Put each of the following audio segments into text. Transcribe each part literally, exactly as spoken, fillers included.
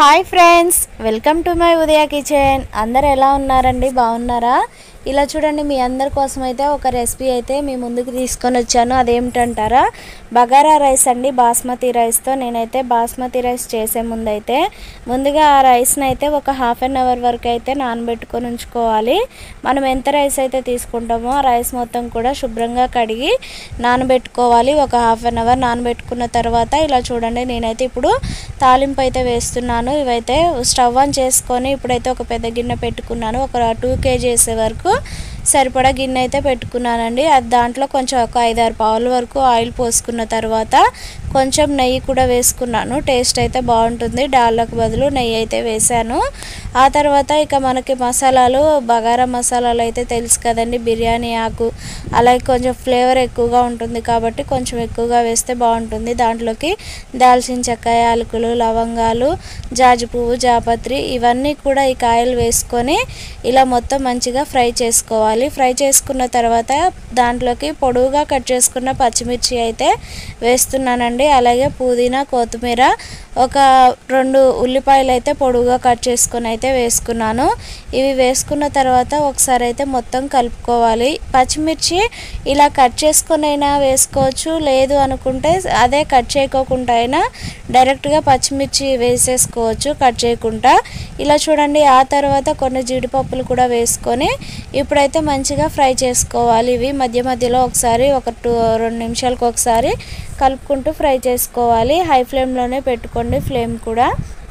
Hi friends, welcome to my Udaya kitchen. అందరు ఎలా ఉన్నారండి? బాగున్నారా? ఇలా చూడండి, మీ అందరి కోసం అయితే ఒక రెసిపీ అయితే మీ ముందుకు తీసుకొని వచ్చాను. అదేమిటంటారా, బగారా రైస్ అండి. బాస్మతి రైస్తో నేనైతే బాస్మతి రైస్ చేసే ముందైతే ముందుగా ఆ రైస్ని అయితే ఒక హాఫ్ అన్ అవర్ వరకు అయితే నానబెట్టుకొని ఉంచుకోవాలి. మనం ఎంత రైస్ అయితే తీసుకుంటామో ఆ రైస్ మొత్తం కూడా శుభ్రంగా కడిగి నానబెట్టుకోవాలి. ఒక హాఫ్ అన్ అవర్ నానబెట్టుకున్న తర్వాత ఇలా చూడండి, నేనైతే ఇప్పుడు తాలింపు అయితే వేస్తున్నాను. ఇవైతే స్టవ్ ఆన్ చేసుకొని ఇప్పుడైతే ఒక పెద్ద గిన్నె పెట్టుకున్నాను. ఒక టూ కేజీస్ వరకు సరిపడా గిన్నె అయితే పెట్టుకున్నానండి. అది దాంట్లో కొంచెం ఒక ఐదారు పావుల వరకు ఆయిల్ పోసుకున్న తర్వాత కొంచెం నెయ్యి కూడా వేసుకున్నాను. టేస్ట్ అయితే బాగుంటుంది. డాల్లకు బదులు నెయ్యి అయితే వేసాను. ఆ తర్వాత ఇక మనకి మసాలాలు, బగారా మసాలాలు అయితే తెలుసు కదండి. బిర్యానీ ఆకు అలాగే కొంచెం ఫ్లేవర్ ఎక్కువగా ఉంటుంది కాబట్టి కొంచెం ఎక్కువగా వేస్తే బాగుంటుంది. దాంట్లోకి దాల్చిన చెక్క, యాలకులు, లవంగాలు, జాజి పువ్వు, జాపత్రి ఇవన్నీ కూడా ఈ కాయలు వేసుకొని ఇలా మొత్తం మంచిగా ఫ్రై చేసుకోవాలి. ఫ్రై చేసుకున్న తర్వాత దాంట్లోకి పొడవుగా కట్ చేసుకున్న పచ్చిమిర్చి అయితే వేస్తున్నానండి. అలాగే పుదీనా, కొత్తిమీర, ఒక రెండు ఉల్లిపాయలు అయితే పొడవుగా కట్ చేసుకొని అయితే వేసుకున్నాను. ఇవి వేసుకున్న తర్వాత ఒకసారి అయితే మొత్తం కలుపుకోవాలి. పచ్చిమిర్చి ఇలా కట్ చేసుకొని అయినా వేసుకోవచ్చు, లేదు అనుకుంటే అదే కట్ చేయకోకుండా అయినా డైరెక్ట్గా పచ్చిమిర్చి వేసేసుకోవచ్చు కట్ చేయకుండా. ఇలా చూడండి, ఆ తర్వాత కొన్ని జీడిపప్పులు కూడా వేసుకొని ఇప్పుడైతే మంచిగా ఫ్రై చేసుకోవాలి. ఇవి మధ్య మధ్యలో ఒకసారి ఒక టూ రెండు నిమిషాలకు ఒకసారి కలుపుకుంటూ ఫ్రై చేసుకోవాలి. హై ఫ్లేమ్లోనే పెట్టుకోండి ఫ్లేమ్ కూడా.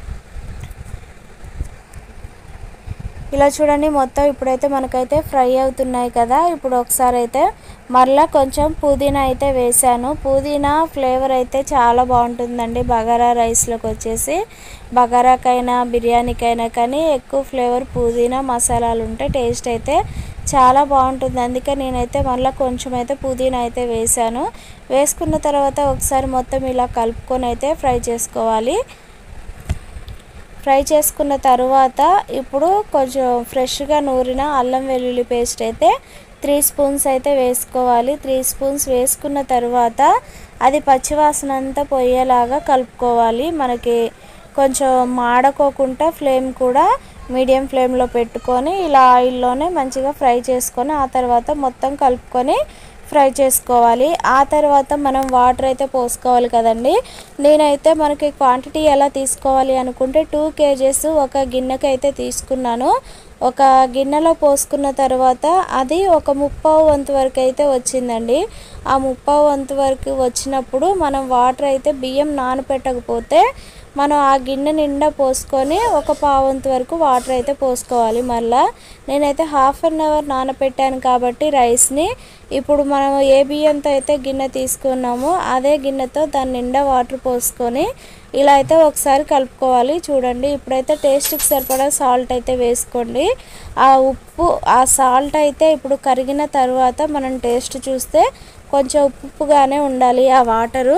ఇలా చూడండి, మొత్తం ఇప్పుడైతే మనకైతే ఫ్రై అవుతున్నాయి కదా. ఇప్పుడు ఒకసారి అయితే మరలా కొంచెం పుదీనా అయితే వేసాను. పుదీనా ఫ్లేవర్ అయితే చాలా బాగుంటుందండి బగారా రైస్లోకి వచ్చేసి. బగారాకైనా బిర్యానీకైనా కానీ ఎక్కువ ఫ్లేవర్ పుదీనా మసాలాలు ఉంటే టేస్ట్ అయితే చాలా బాగుంటుంది. అందుకే నేనైతే మళ్ళీ కొంచెం అయితే పుదీనా అయితే వేసాను. వేసుకున్న తర్వాత ఒకసారి మొత్తం ఇలా కలుపుకొని అయితే ఫ్రై చేసుకోవాలి. ఫ్రై చేసుకున్న తర్వాత ఇప్పుడు కొంచెం ఫ్రెష్గా నూరిన అల్లం వెల్లుల్లి పేస్ట్ అయితే త్రీ స్పూన్స్ అయితే వేసుకోవాలి. త్రీ స్పూన్స్ వేసుకున్న తర్వాత అది పచ్చివాసన అంతా పోయేలాగా కలుపుకోవాలి. మనకి కొంచెం మాడకోకుండా ఫ్లేమ్ కూడా మీడియం ఫ్లేమ్లో పెట్టుకొని ఇలా ఆయిల్లోనే మంచిగా ఫ్రై చేసుకొని ఆ తర్వాత మొత్తం కలుపుకొని ఫ్రై చేసుకోవాలి. ఆ తర్వాత మనం వాటర్ అయితే పోసుకోవాలి కదండి. నేనైతే మనకి క్వాంటిటీ ఎలా తీసుకోవాలి అనుకుంటే టూ కేజెస్ ఒక గిన్నెకి అయితే తీసుకున్నాను. ఒక గిన్నెలో పోసుకున్న తర్వాత అది ఒక ముప్పావు వంతు వరకు అయితే వచ్చిందండి. ఆ ముప్పావు వంతు వరకు వచ్చినప్పుడు మనం వాటర్ అయితే బియ్యం నానపెట్టకపోతే మనం ఆ గిన్నె నిండా పోసుకొని ఒక పావంతు వరకు వాటర్ అయితే పోసుకోవాలి. మళ్ళీ నేనైతే హాఫ్ అన్ అవర్ నానపెట్టాను కాబట్టి రైస్ని ఇప్పుడు మనం ఏ బియ్యంతో అయితే గిన్నె తీసుకున్నామో అదే గిన్నెతో దాని నిండా వాటర్ పోసుకొని ఇలా అయితే ఒకసారి కలుపుకోవాలి. చూడండి, ఇప్పుడైతే టేస్ట్కి సరిపడా సాల్ట్ అయితే వేసుకోండి. ఆ ఉప్పు, ఆ సాల్ట్ అయితే ఇప్పుడు కరిగిన తర్వాత మనం టేస్ట్ చూస్తే కొంచెం ఉప్పుగానే ఉండాలి ఆ వాటరు.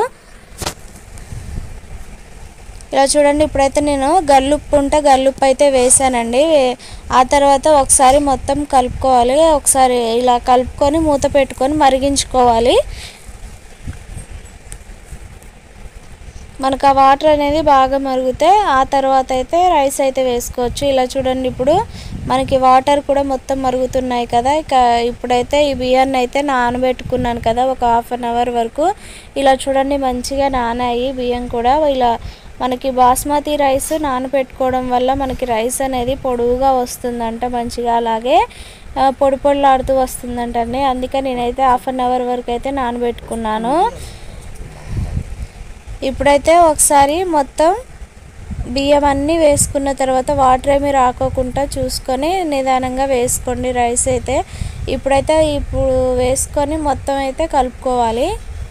ఇలా చూడండి, ఇప్పుడైతే నేను గల్లుప్పు ఉంటే గల్లుప్పు అయితే వేసానండి. ఆ తర్వాత ఒకసారి మొత్తం కలుపుకోవాలి. ఒకసారి ఇలా కలుపుకొని మూత పెట్టుకొని మరిగించుకోవాలి. మనకు ఆ వాటర్ అనేది బాగా మరిగితే ఆ తర్వాత అయితే రైస్ అయితే వేసుకోవచ్చు. ఇలా చూడండి, ఇప్పుడు మనకి వాటర్ కూడా మొత్తం మరుగుతున్నాయి కదా. ఇక ఇప్పుడైతే ఈ బియ్యాన్ని అయితే నానబెట్టుకున్నాను కదా ఒక హాఫ్ అన్ అవర్ వరకు. ఇలా చూడండి, మంచిగా నానాయి బియ్యం కూడా. ఇలా మనకి బాస్మతి రైస్ నానబెట్టుకోవడం వల్ల మనకి రైస్ అనేది పొడవుగా వస్తుందంట మంచిగా, అలాగే పొడి పొడిలాడుతూ వస్తుందంటండి. అందుకే నేనైతే హాఫ్ అన్ అవర్ వరకు అయితే నానబెట్టుకున్నాను. ఇప్పుడైతే ఒకసారి మొత్తం బియ్యం అన్నీ వేసుకున్న తర్వాత వాటర్ ఏమి రాకోకుండా చూసుకొని నిదానంగా వేసుకోండి రైస్ అయితే. ఇప్పుడైతే ఇప్పుడు వేసుకొని మొత్తం అయితే కలుపుకోవాలి.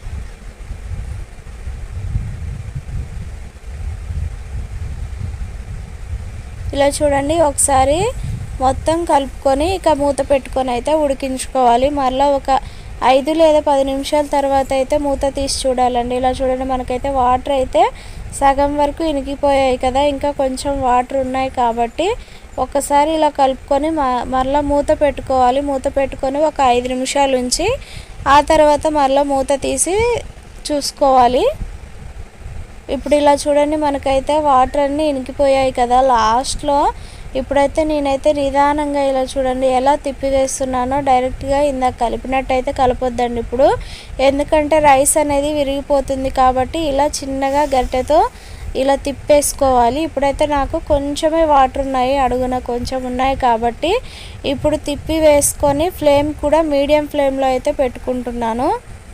ఇలా చూడండి, ఒకసారి మొత్తం కలుపుకొని ఇక మూత పెట్టుకొని అయితే ఉడికించుకోవాలి. మళ్ళీ ఒక ఐదు లేదా పది నిమిషాల తర్వాత అయితే మూత తీసి చూడాలండి. ఇలా చూడండి, మనకైతే వాటర్ అయితే సగం వరకు ఇనికిపోయాయి కదా. ఇంకా కొంచెం వాటర్ ఉన్నాయి కాబట్టి ఒకసారి ఇలా కలుపుకొని మళ్ళీ మూత పెట్టుకోవాలి. మూత పెట్టుకొని ఒక ఐదు నిమిషాలు ఉంచి ఆ తర్వాత మళ్ళీ మూత తీసి చూసుకోవాలి. ఇప్పుడు ఇలా చూడండి మనకైతే వాటర్ అన్నీ ఇనికిపోయాయి కదా లాస్ట్లో. ఇప్పుడైతే నేనైతే నిదానంగా ఇలా చూడండి ఎలా తిప్పి వేస్తున్నానో, డైరెక్ట్గా ఇందాక కలిపినట్టయితే కలపొద్దండి ఇప్పుడు, ఎందుకంటే రైస్ అనేది విరిగిపోతుంది కాబట్టి ఇలా చిన్నగా గరిటెతో ఇలా తిప్పేసుకోవాలి. ఇప్పుడైతే నాకు కొంచెమే వాటర్ ఉన్నాయి, అడుగున కొంచెం ఉన్నాయి కాబట్టి ఇప్పుడు తిప్పి వేసుకొని ఫ్లేమ్ కూడా మీడియం ఫ్లేమ్లో అయితే పెట్టుకుంటున్నాను.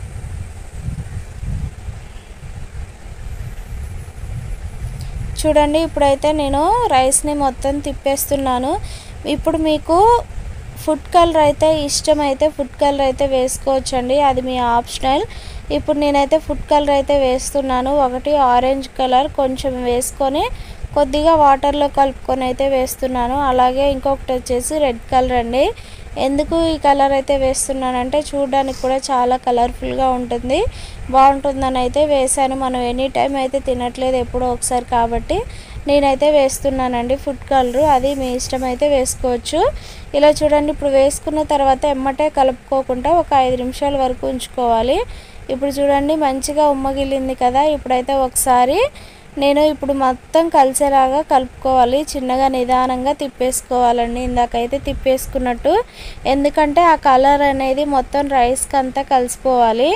చూడండి ఇప్పుడైతే నేను రైస్ని మొత్తం తిప్పేస్తున్నాను. ఇప్పుడు మీకు ఫుడ్ కలర్ అయితే ఇష్టమైతే ఫుడ్ కలర్ అయితే వేసుకోవచ్చండి, అది మీ ఆప్షనల్. ఇప్పుడు నేనైతే ఫుడ్ కలర్ అయితే వేస్తున్నాను. ఒకటి ఆరెంజ్ కలర్ కొంచెం వేసుకొని కొద్దిగా వాటర్లో కలుపుకొని అయితే వేస్తున్నాను. అలాగే ఇంకొకటి వచ్చేసి రెడ్ కలర్ అండి. ఎందుకు ఈ కలర్ అయితే వేస్తున్నానంటే చూడడానికి కూడా చాలా కలర్ఫుల్గా ఉంటుంది, బాగుంటుందని అయితే వేసాను. మనం ఎనీ టైం అయితే తినట్లేదు, ఎప్పుడో ఒకసారి కాబట్టి నేనైతే వేస్తున్నానండి ఫుడ్ కలరు, అది మీ ఇష్టం అయితే వేసుకోవచ్చు. ఇలా చూడండి ఇప్పుడు వేసుకున్న తర్వాత ఎమ్మటే కలుపుకోకుండా ఒక ఐదు నిమిషాల వరకు ఉంచుకోవాలి. ఇప్పుడు చూడండి మంచిగా ఉమ్మగిల్లింది కదా. ఇప్పుడైతే ఒకసారి నేను ఇప్పుడు మొత్తం కలిసేలాగా కలుపుకోవాలి, చిన్నగా నిదానంగా తిప్పేసుకోవాలండి ఇందాకైతే తిప్పేసుకున్నట్టు, ఎందుకంటే ఆ కలర్ అనేది మొత్తం రైస్కి అంతా కలిసిపోవాలి.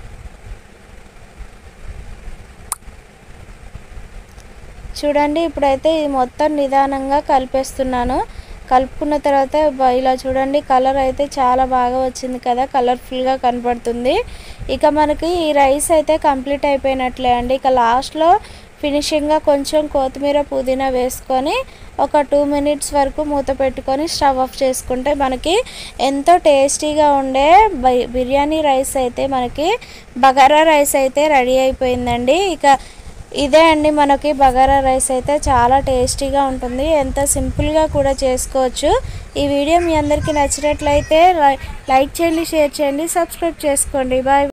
చూడండి ఇప్పుడైతే ఇది మొత్తం నిదానంగా కలిపేస్తున్నాను. కలుపుకున్న తర్వాత ఇలా చూడండి కలర్ అయితే చాలా బాగా వచ్చింది కదా, కలర్ఫుల్గా కనపడుతుంది. ఇక మనకి ఈ రైస్ అయితే కంప్లీట్ అయిపోయినట్లే అండి. ఇక లాస్ట్లో ఫినిషింగ్గా కొంచెం కొత్తిమీర పుదీనా వేసుకొని ఒక టూ మినిట్స్ వరకు మూత పెట్టుకొని స్టవ్ ఆఫ్ చేసుకుంటే మనకి ఎంతో టేస్టీగా ఉండే బిర్యానీ రైస్ అయితే మనకి బగారా రైస్ అయితే రెడీ అయిపోయిందండి. ఇక ఇదే అండి మనకి బగారా రైస్ అయితే చాలా టేస్టీగా ఉంటుంది, ఎంత సింపుల్గా కూడా చేసుకోవచ్చు. ఈ వీడియో మీ అందరికీ నచ్చినట్లయితే లైక్ చేయండి, షేర్ చేయండి, సబ్స్క్రైబ్ చేసుకోండి. బాయ్.